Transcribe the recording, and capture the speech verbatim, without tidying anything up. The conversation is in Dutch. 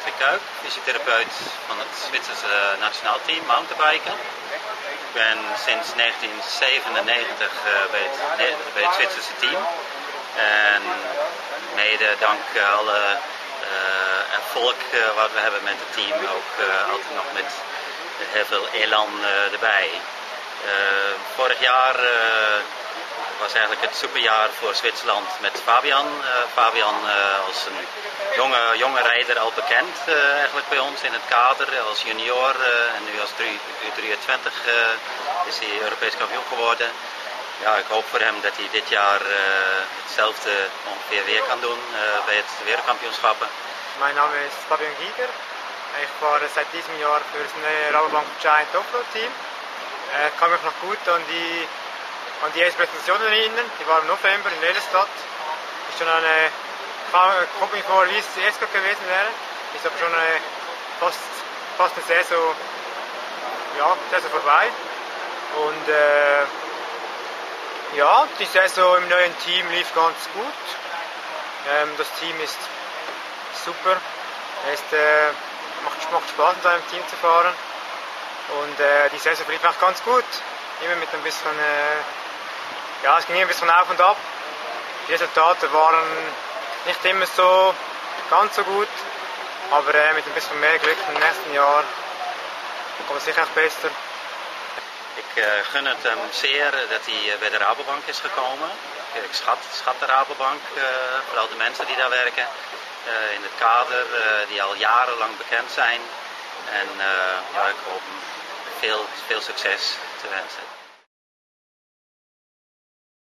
Patrick Kuik, fysiotherapeut van het Zwitserse nationaal team mountainbiken. Ik ben sinds negentien zevenennegentig bij het, bij het Zwitserse team. En mede dank alle uh, erfolg uh, wat we hebben met het team ook uh, altijd nog met heel veel elan uh, erbij. Uh, vorig jaar uh, was eigenlijk het superjaar voor Zwitserland met Fabian. Uh, Fabian uh, als een jonge, jonge rijder al bekend uh, eigenlijk bij ons in het kader als junior uh, en nu als U drieëntwintig uh, is hij Europees kampioen geworden. Ja, ik hoop voor hem dat hij dit jaar uh, hetzelfde ongeveer weer kan doen uh, bij het wereldkampioenschappen. Mein Name ist Fabian Giger. Ich fahre seit diesem Jahr für das neue Rabobank Giant Offroad Team. Ich kann mich noch gut an die, an die erste Präsentation erinnern. Die war im November in Lelystad. Ist schon eine, ich komme mir vor, wie es zuerst gewesen wäre. Ist aber schon eine, fast, fast eine Saison, ja, Saison vorbei. Und äh, ja, die Saison im neuen Team lief ganz gut. Ähm, das Team ist super. Es ist, äh, macht, macht Spaß, in seinem Team zu fahren. Und äh, die Saison lief auch ganz gut. Immer mit ein bisschen, äh, ja, es ging ein bisschen auf und ab. Die Resultate waren nicht immer so ganz so gut. Aber äh, mit ein bisschen mehr Glück im nächsten Jahr kommt es sicher auch besser. Ik uh, gun het hem zeer dat hij bij de Rabobank is gekomen. Ik, ik schat, schat de Rabobank, uh, vooral de mensen die daar werken uh, in het kader, uh, die al jarenlang bekend zijn. En uh, ja, ik hoop hem veel, veel succes te wensen.